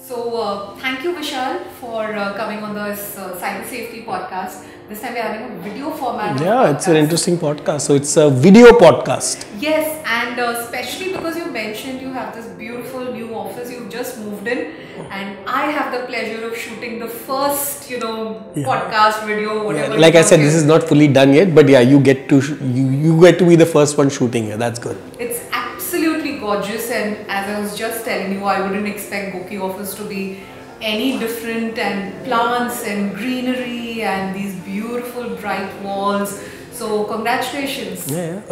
Thank you, Vishal, for coming on this cyber safety podcast. This time we're having a video format. Yeah, it's an interesting podcast. So it's a video podcast. Yes, and especially because you mentioned you have this beautiful new office you've just moved in, and I have the pleasure of shooting the first, podcast video, whatever. Like I said, this is not fully done yet, but yeah, you get to be the first one shooting here. That's good. It's absolutely gorgeous, and as I was just telling you, I wouldn't expect GOQii office to be any different, and plants and greenery and these beautiful bright walls. So congratulations. Yeah.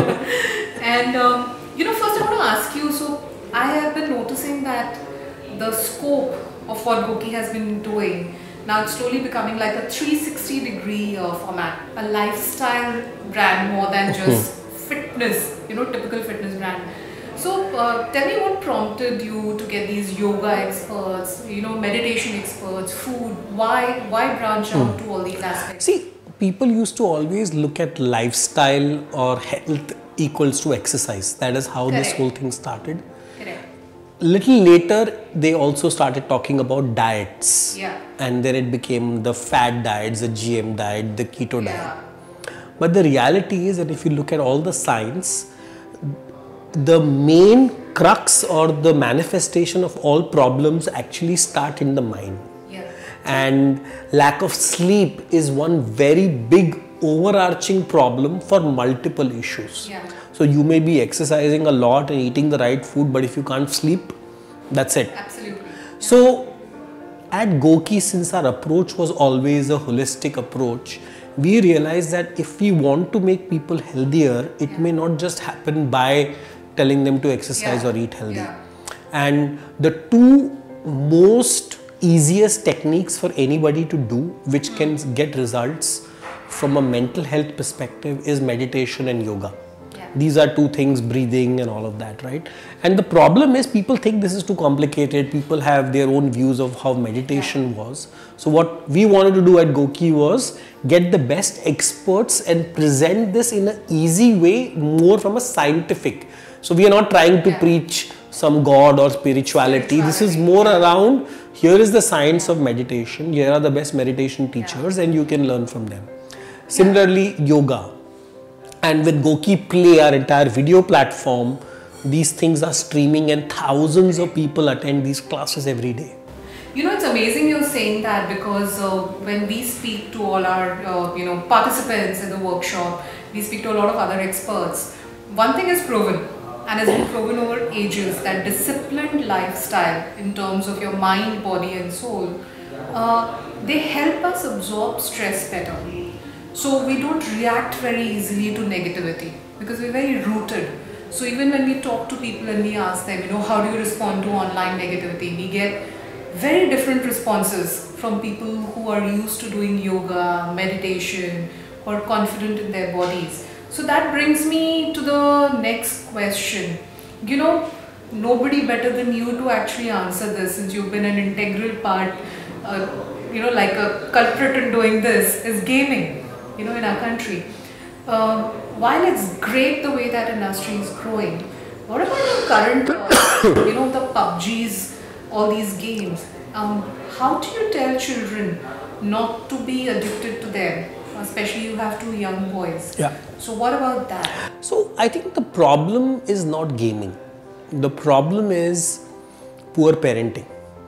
And first I want to ask you, so I have been noticing that the scope of what GOQii has been doing, now it's slowly becoming like a 360-degree format, a lifestyle brand more than just fitness, typical fitness brand. So tell me what prompted you to get these yoga experts, meditation experts, food, why branch out to all these aspects? See, people used to always look at lifestyle or health equals to exercise. That is how this whole thing started. Correct. Little later, they also started talking about diets. Yeah. And then it became the fat diets, the GM diet, the keto diet. But the reality is that if you look at all the science, the main crux or the manifestation of all problems actually start in the mind. Yeah. And lack of sleep is one very big overarching problem for multiple issues. Yeah. So you may be exercising a lot and eating the right food, but if you can't sleep, that's it. Absolutely. So at GOQii, since our approach was always a holistic approach, we realized that if we want to make people healthier, it may not just happen by telling them to exercise or eat healthy. And the two most easiest techniques for anybody to do, which can get results from a mental health perspective, is meditation and yoga. These are two things, breathing and all of that, right? And the problem is people think this is too complicated. People have their own views of how meditation was. So what we wanted to do at GOQii was get the best experts and present this in an easy way, more from a scientific. So we are not trying to preach some god or spirituality. This is more around, here is the science of meditation. Here are the best meditation teachers and you can learn from them. Similarly, yoga. And with GOQii Play, our entire video platform, these things are streaming and thousands of people attend these classes every day. It's amazing you're saying that, because when we speak to all our participants in the workshop, we speak to a lot of other experts. One thing is proven, and has been proven over ages, that disciplined lifestyle in terms of your mind, body and soul, they help us absorb stress better. So we don't react very easily to negativity because we're very rooted. So even when we talk to people and we ask them, how do you respond to online negativity, we get very different responses from people who are used to doing yoga, meditation, who are confident in their bodies. So that brings me to the next question. Nobody better than you to actually answer this, since you've been an integral part, like a culprit in doing this, is gaming, in our country. While it's great the way that industry is growing, what about the current, the PUBGs, all these games? How do you tell children not to be addicted to them? Especially you have two young boys. Yeah. So what about that? So I think the problem is not gaming. The problem is poor parenting.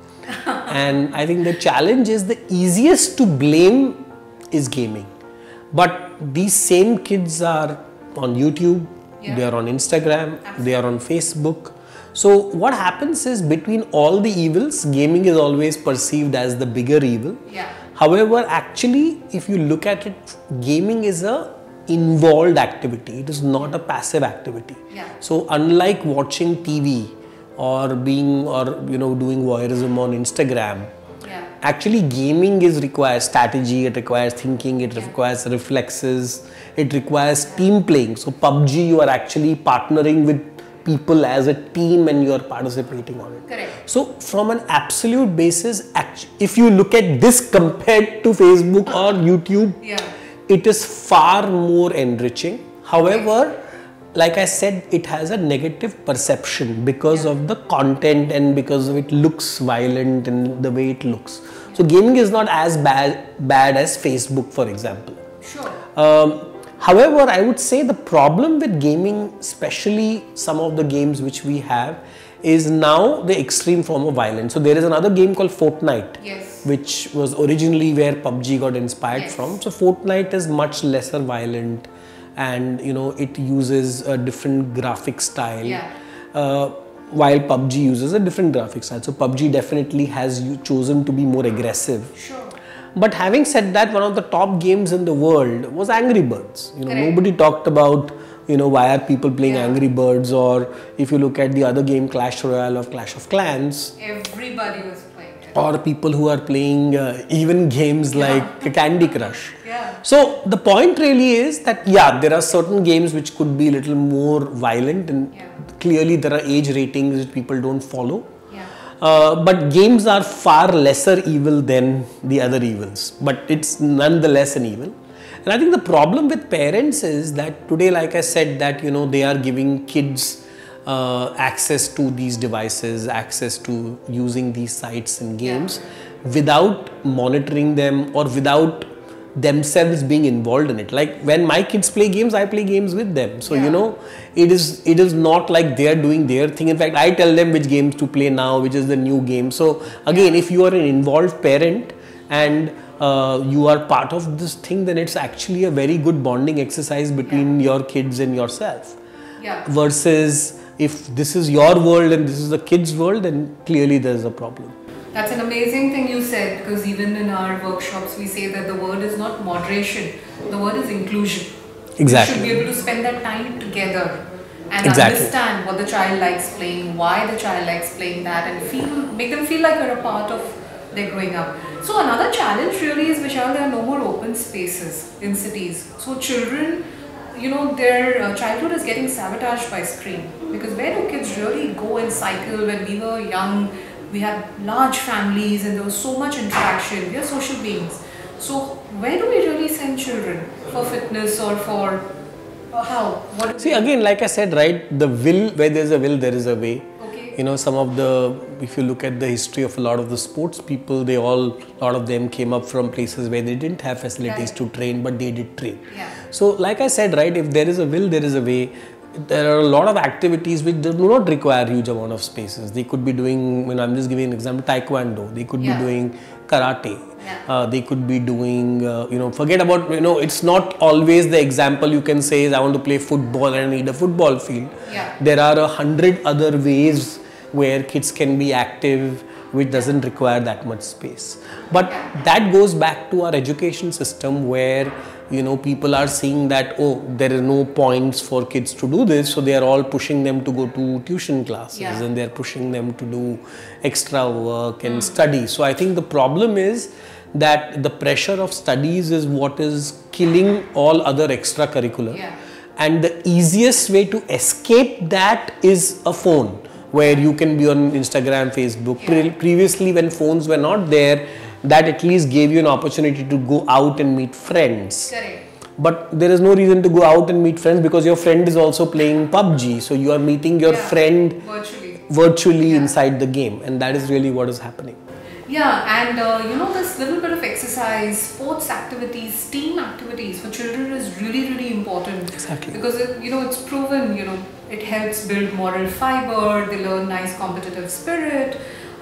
And I think the challenge is the easiest to blame is gaming. But these same kids are on YouTube, they are on Instagram, they are on Facebook. So what happens is, between all the evils, gaming is always perceived as the bigger evil. However, actually, if you look at it, gaming is a involved activity. It is not a passive activity. So unlike watching TV or doing voyeurism on Instagram, actually gaming requires strategy, it requires thinking, it requires reflexes, it requires team playing. So PUBG, you are actually partnering with people as a team and you are participating on it. Correct. So from an absolute basis, if you look at this compared to Facebook or YouTube, it is far more enriching. However, like I said, it has a negative perception because of the content and because of it looks violent and the way it looks. So gaming is not as bad as Facebook, for example. Sure. However, I would say the problem with gaming, especially some of the games which we have, is now the extreme form of violence. So there is another game called Fortnite, Yes. which was originally where PUBG got inspired Yes. from. So Fortnite is much lesser violent, and it uses a different graphic style. Yeah. While PUBG uses a different graphic style. So PUBG definitely has chosen to be more aggressive. Sure. But having said that, one of the top games in the world was Angry Birds. Nobody talked about, why are people playing Angry Birds, or if you look at the other game, Clash Royale or Clash of Clans. Everybody was playing it. Or people who are playing even games like Candy Crush. Yeah. So the point really is that, there are certain games which could be a little more violent, and clearly there are age ratings which people don't follow. But games are far lesser evil than the other evils, but it's nonetheless an evil. And I think the problem with parents is that today, like I said, that they are giving kids access to these devices, access to using these sites and games without monitoring them or without themselves being involved in it. Like when my kids play games, I play games with them. So it is not like they are doing their thing. In fact, I tell them which games to play now, which is the new game. So again, if you are an involved parent and you are part of this thing, then it's actually a very good bonding exercise between your kids and yourself. Versus if this is your world and this is the kids' world, then clearly there's a problem. That's an amazing thing you said, because even in our workshops we say that the word is not moderation, the word is inclusion. Exactly. You should be able to spend that time together and Exactly. understand what the child likes playing, why the child likes playing that, and make them feel like you're a part of their growing up. So another challenge really is, Vishal, there are no more open spaces in cities. So children, their childhood is getting sabotaged by screen, because where do kids really go and cycle? When we were young, we had large families and there was so much interaction. We are social beings. So where do we really send children for fitness or for how? What See, again, like I said, right, the will, where there's a will, there is a way. Okay. Some of if you look at the history of a lot of the sports people, a lot of them came up from places where they didn't have facilities to train, but they did train. So like I said, right, if there is a will, there is a way. There are a lot of activities which do not require huge amount of spaces. They could be doing, I'm just giving an example, taekwondo. They could be doing karate. They could be doing, forget about, it's not always the example you can say is I want to play football and I need a football field. There are 100 other ways where kids can be active, which doesn't require that much space. But that goes back to our education system where people are seeing that, there are no points for kids to do this, so they are all pushing them to go to tuition classes and they're pushing them to do extra work and study. So I think the problem is that the pressure of studies is what is killing all other extracurricular. And the easiest way to escape that is a phone, where you can be on Instagram, Facebook. Previously, when phones were not there, that at least gave you an opportunity to go out and meet friends. Correct. But there is no reason to go out and meet friends because your friend is also playing PUBG. So you are meeting your friend virtually inside the game, and that is really what is happening. And this little bit of exercise, sports activities, team activities for children is really, really important. Exactly. Because it's proven, it helps build moral fiber, they learn nice competitive spirit,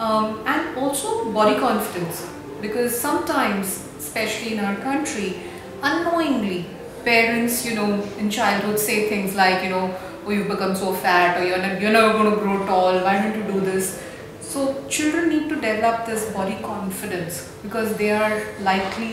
and also body confidence. Because sometimes, especially in our country, unknowingly, parents, in childhood say things like, you've become so fat, or you're never going to grow tall, why don't you do this? So children need to develop this body confidence because they are less likely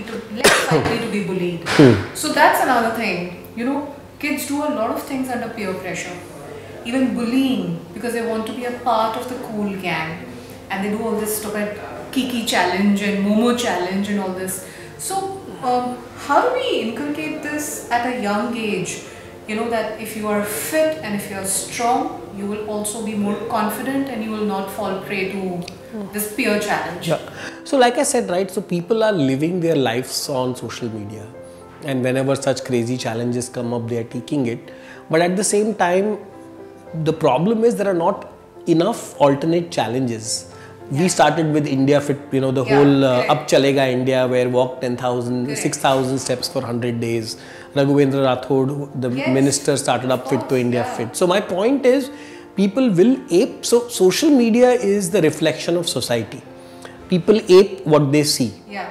to be bullied. So that's another thing. Kids do a lot of things under peer pressure. Even bullying, because they want to be a part of the cool gang. And they do all this stupid Kiki challenge and Momo challenge and all this. So how do we inculcate this at a young age? That if you are fit and if you are strong, you will also be more confident and you will not fall prey to this peer challenge. So like I said, right, so people are living their lives on social media. and whenever such crazy challenges come up, they are taking it. But at the same time, the problem is there are not enough alternate challenges. We started with India Fit, you know, the whole Ab Chalega India, where walk 10,000, 6,000 steps for 100 days. Raghuvendra Rathod, the minister, started Up Fit to India Fit. So my point is, people will ape. So social media is the reflection of society. People ape what they see.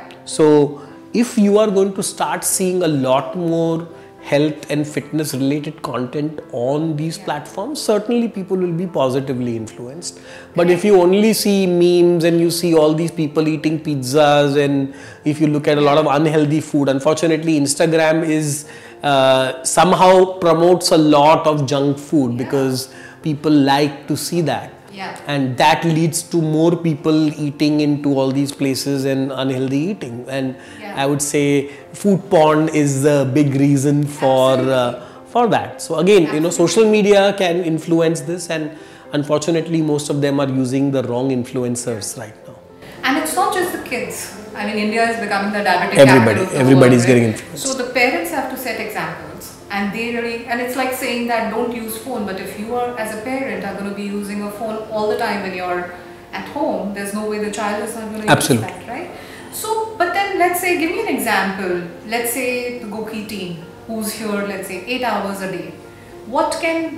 So if you are going to start seeing a lot more health and fitness related content on these platforms, certainly people will be positively influenced. But if you only see memes and you see all these people eating pizzas, and if you look at a lot of unhealthy food, unfortunately Instagram is somehow promotes a lot of junk food because people like to see that. And that leads to more people eating into all these places and unhealthy eating. And I would say food porn is a big reason for that. So again, you know, social media can influence this, and unfortunately most of them are using the wrong influencers right now. And it's not just the kids. I mean, India is becoming the diabetic capital of the everybody's world, getting right? influenced. So the parents have to set examples. And they really, and it's like saying that don't use phone, but if you are as a parent are going to be using a phone all the time when you're at home, there's no way the child is not going to use that, right? So, but then let's say, give me an example. Let's say the GOQii team, who's here, let's say 8 hours a day. What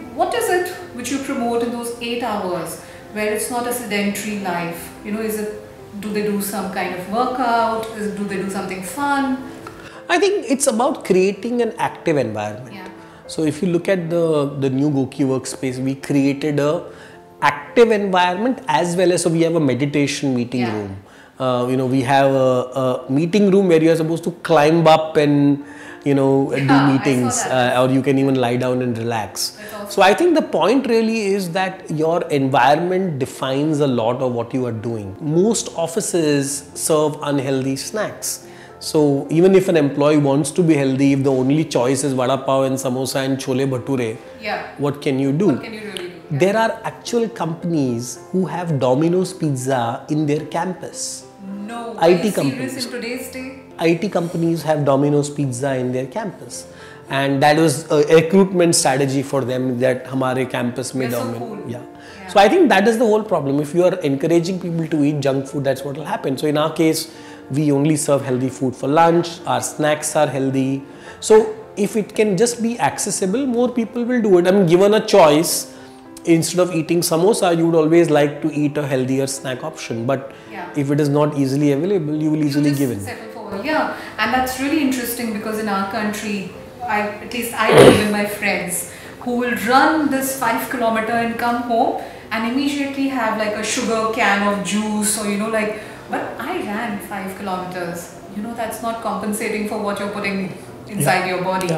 is it which you promote in those 8 hours where it's not a sedentary life? You know, do they do some kind of workout? Do they do something fun? I think it's about creating an active environment. So if you look at the new GOQii workspace, we created a active environment as well as, so we have a meditation meeting room. You know, we have a meeting room where you are supposed to climb up and, you know, do meetings, or you can even lie down and relax. So I think the point really is that your environment defines a lot of what you are doing. Most offices serve unhealthy snacks. So even if an employee wants to be healthy, if the only choice is vada pav and samosa and chole bhature, what can you do? What can you really do? There are actual companies who have Domino's pizza in their campus. No, IT companies. Serious in today's day? IT companies have Domino's pizza in their campus. And that was a recruitment strategy for them, that hamare campus mein Domino's. So cool. So I think that is the whole problem. If you are encouraging people to eat junk food, that's what will happen. So in our case, we only serve healthy food for lunch, our snacks are healthy. So if it can just be accessible, more people will do it. I mean, given a choice, instead of eating samosa, you would always like to eat a healthier snack option. But if it is not easily available, you will easily give in. And that's really interesting because in our country, at least I know even my friends who will run this 5 kilometer and come home and immediately have like a sugar can of juice, or you know, like, but I ran 5 kilometers. You know, that's not compensating for what you're putting inside your body.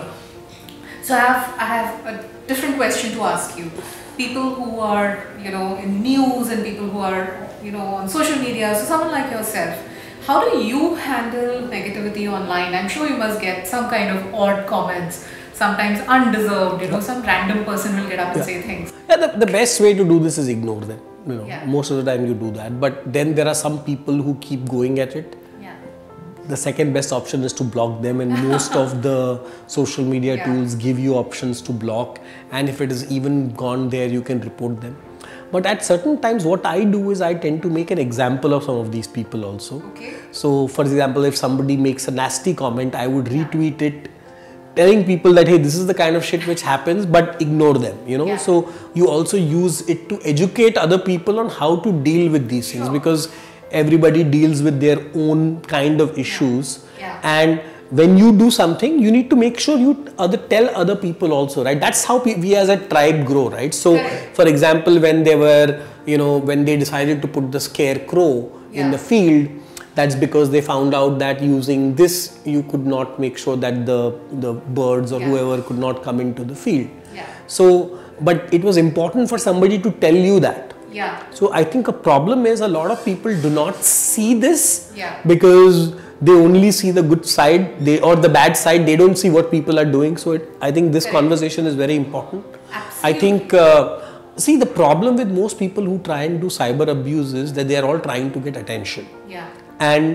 So I have a different question to ask you. People who are, you know, in news and people who are, you know, on social media, so someone like yourself, how do you handle negativity online? I'm sure you must get some kind of odd comments, sometimes undeserved, you know, some random person will get up and say things. The best way to do this is ignore them. You know, most of the time you do that, but then there are some people who keep going at it. The second best option is to block them, and most of the social media tools give you options to block, and if it is even gone there, you can report them. But at certain times what I do is I tend to make an example of some of these people also. So for example, if somebody makes a nasty comment, I would retweet it, telling people that, hey, this is the kind of shit which happens, but ignore them, you know. So you also use it to educate other people on how to deal with these things, because everybody deals with their own kind of issues. And when you do something, you need to make sure you tell other people also, right? That's how we as a tribe grow, right? So for example, when they were, you know, when they decided to put the scarecrow in the field, that's because they found out that using this, you could not make sure that the birds or whoever could not come into the field. So, but it was important for somebody to tell you that. So I think a problem is a lot of people do not see this because they only see the good side, or the bad side. They don't see what people are doing. So I think this conversation is very important. I think, see, the problem with most people who try and do cyber abuse is that they are all trying to get attention. And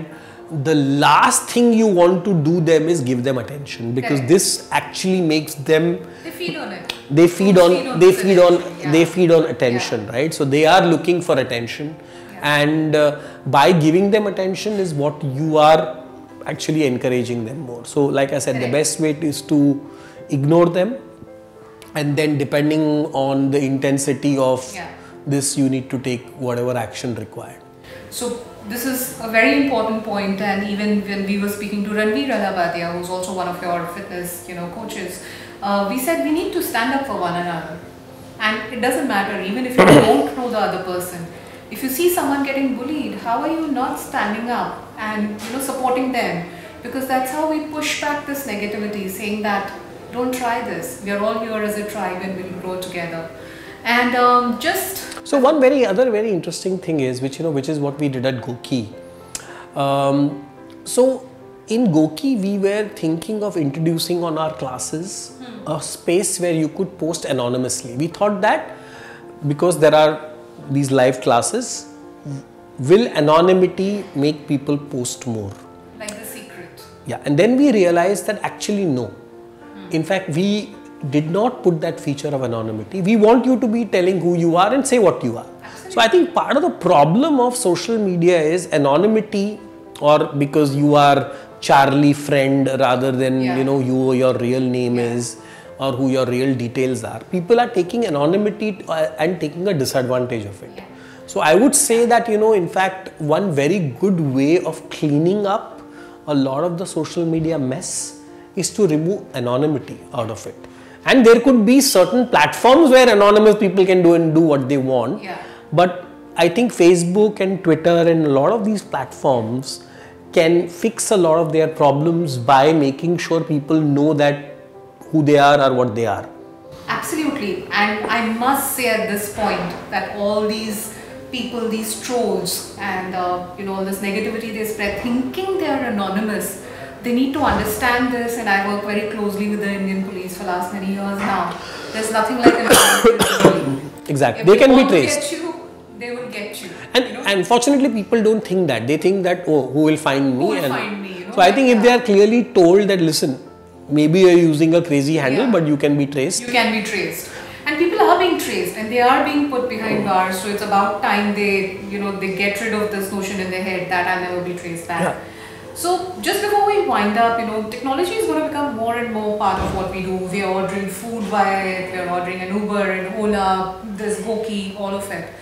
the last thing you want to do them is give them attention, because Correct. this actually makes them, They feed on it. they feed on Yeah. they feed on attention, right? So they are looking for attention, and by giving them attention is what you are actually encouraging them more. So like I said, the Correct. best way is to ignore them, and then depending on the intensity of this, you need to take whatever action required. So this is a very important point, and even when we were speaking to Ranveer Alabadia, who's also one of your fitness, coaches, we said we need to stand up for one another, and it doesn't matter even if you don't know the other person. If you see someone getting bullied, how are you not standing up and supporting them? Because that's how we push back this negativity, saying that don't try this. We are all here as a tribe and we'll grow together. And so one very interesting thing is, which is what we did at GOQii. So in GOQii, we were thinking of introducing on our classes a space where you could post anonymously. We thought that because there are these live classes, will anonymity make people post more? Like the secret. Yeah, and then we realized that actually no. In fact, we did not put that feature of anonymity. We want you to be telling who you are and say what you are. Absolutely. So I think part of the problem of social media is anonymity, or because you are Charlie friend rather than who your real name is or who your real details are. People are taking anonymity and taking a disadvantage of it. Yeah. So I would say that in fact, one very good way of cleaning up a lot of the social media mess is to remove anonymity out of it. And there could be certain platforms where anonymous people can do what they want. Yeah. But I think Facebook and Twitter and a lot of these platforms can fix a lot of their problems by making sure people know that who they are or what they are. Absolutely. And I must say at this point that all these people, these trolls and all this negativity they spread thinking they are anonymous, they need to understand this, and I work very closely with the Indian police for last many years now. There's nothing like anonymity. Exactly. If they can be won't traced. Get you, they will get you. And unfortunately, people don't think that. They think that, oh, who will find me? Who will find me? So I think if they are clearly told that, listen, maybe you're using a crazy handle, but you can be traced. You can be traced. And people are being traced and they are being put behind bars. So it's about time they, they get rid of this notion in their head that I'll never be traced back. Yeah. So just before we wind up, technology is going to become more and more part of what we do. We are ordering food via it, we are ordering an Uber and Ola, this GOQii, all of it.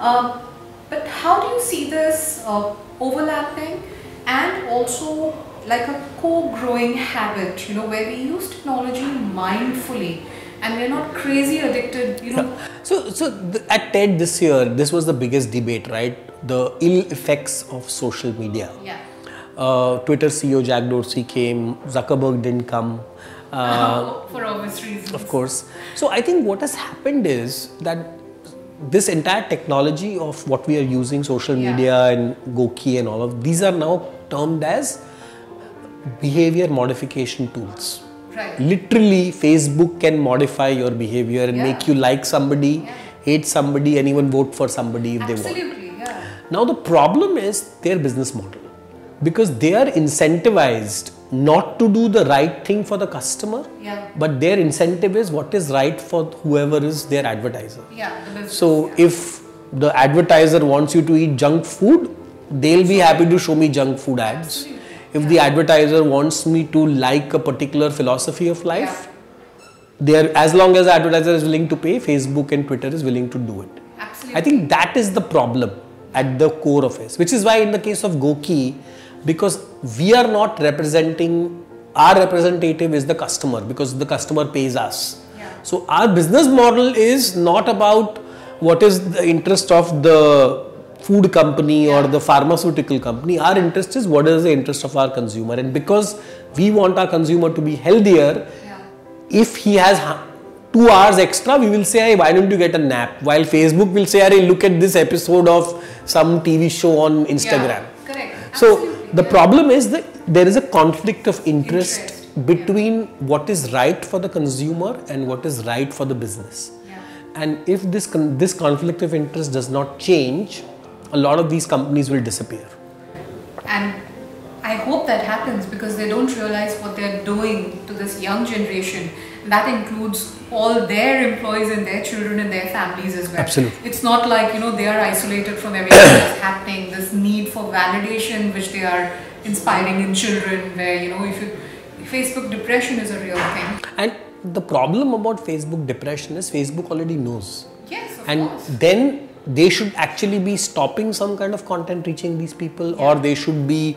But how do you see this overlapping and also like a co-growing habit, where we use technology mindfully and we're not crazy addicted, So at TED this year, this was the biggest debate, right? The ill effects of social media. Yeah. Twitter CEO Jack Dorsey came, Zuckerberg didn't come. For obvious reasons. Of course. So I think what has happened is that this entire technology of what we are using, social media and GOQii and all of these are now termed as behavior modification tools. Right. Literally, Facebook can modify your behavior and make you like somebody, hate somebody, and even vote for somebody if they want. Absolutely, yeah. Now the problem is their business model, because they are incentivized not to do the right thing for the customer, but their incentive is what is right for whoever is their advertiser. Yeah, the business, so if the advertiser wants you to eat junk food, they'll be happy to show me junk food ads. Absolutely. If the advertiser wants me to like a particular philosophy of life, they are, as long as the advertiser is willing to pay, Facebook and Twitter is willing to do it. Absolutely. I think that is the problem at the core of it, which is why in the case of GOQii, because we are not representing, our representative is the customer, because the customer pays us. So our business model is not about what is the interest of the food company or the pharmaceutical company. Our interest is what is the interest of our consumer, and because we want our consumer to be healthier, if he has 2 hours extra, we will say, hey, why don't you get a nap? While Facebook will say, hey, look at this episode of some TV show on Instagram. Correct. So the problem is that there is a conflict of interest between what is right for the consumer and what is right for the business. And if this conflict of interest does not change, a lot of these companies will disappear. And I hope that happens because they don't realize what they're doing to this young generation. And that includes all their employees and their children and their families as well. Absolutely. It's not like, they are isolated from everything that's happening. This need for validation which they are inspiring in children, where, Facebook depression is a real thing. And the problem about Facebook depression is Facebook already knows. Yes, of And course. then they should actually be stopping some kind of content reaching these people, or they should be,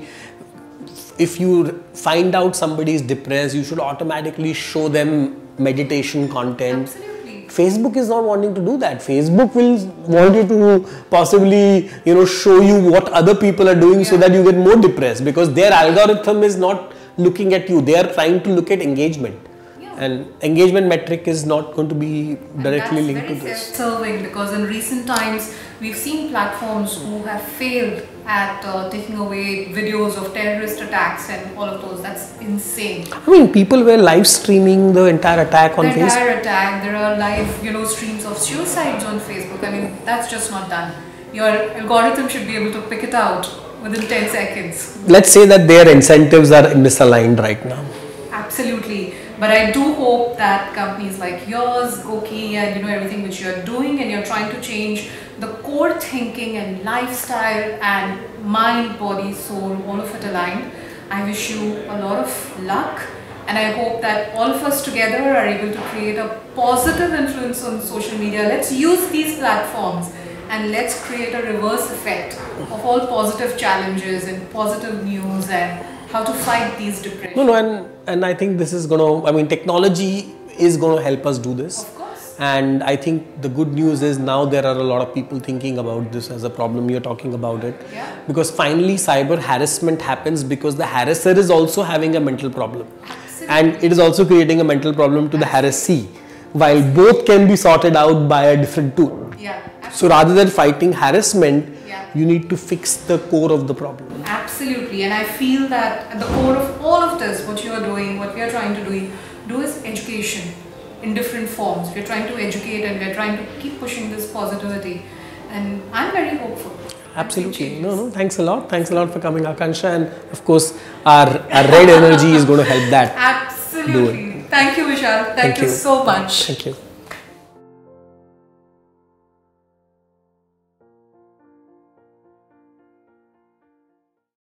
if you find out somebody is depressed, you should automatically show them meditation content. Absolutely. Facebook is not wanting to do that. Facebook will want you to possibly, show you what other people are doing so that you get more depressed, because their algorithm is not looking at you. They are trying to look at engagement. And engagement metric is not going to be directly linked to this. That's very self-serving, because in recent times we've seen platforms who have failed at taking away videos of terrorist attacks and all of those. That's insane. I mean, people were live streaming the entire attack on Facebook. The entire attack. There are live, streams of suicides on Facebook. I mean, that's just not done. Your algorithm should be able to pick it out within 10 seconds. Let's say that their incentives are misaligned right now. Absolutely. But I do hope that companies like yours, GOQii, and everything which you're doing, and you're trying to change the core thinking and lifestyle and mind, body, soul, all of it aligned. I wish you a lot of luck, and I hope that all of us together are able to create a positive influence on social media. Let's use these platforms and let's create a reverse effect of all positive challenges and positive news and how to fight these depression. No, and I think this is technology is going to help us do this. Of course. And I think the good news is now there are a lot of people thinking about this as a problem. You're talking about it. Yeah. Because finally cyber harassment happens because the harasser is also having a mental problem. Absolutely. And it is also creating a mental problem to the harassee, while both can be sorted out by a different tool. Yeah. So rather than fighting harassment, Yeah. you need to fix the core of the problem. Absolutely, and I feel that at the core of all of this, what you are doing, what we are trying to do is education in different forms. We're trying to educate and we're trying to keep pushing this positivity, and I'm very hopeful. Absolutely. No, thanks a lot. Thanks a lot for coming, Akancha, and of course our red energy is going to help that. Absolutely. Thank you, Vishal. Thank you so much. Thank you.